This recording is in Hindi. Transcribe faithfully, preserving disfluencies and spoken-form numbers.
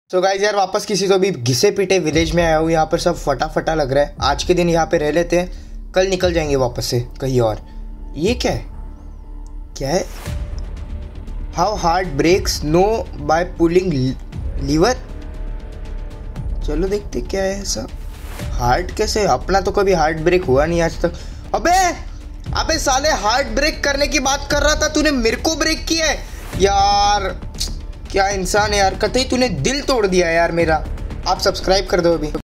तो गाइस यार वापस किसी तो भी घिसे पीटे विलेज में आया हूँ। यहाँ पर सब फटाफटा लग रहा है। आज के दिन यहाँ पे रह लेते हैं, कल निकल जाएंगे वापस से कहीं और। ये क्या है क्या है how heart breaks no by pulling lever. चलो देखते क्या है ऐसा। हार्ट कैसे? अपना तो कभी हार्ट ब्रेक हुआ नहीं आज तक। अबे अबे साले, हार्ट ब्रेक करने की बात कर रहा था, तूने मेरे को ब्रेक किया है यार। क्या इंसान है यार, कतई तूने दिल तोड़ दिया यार मेरा। आप सब्सक्राइब कर दो अभी।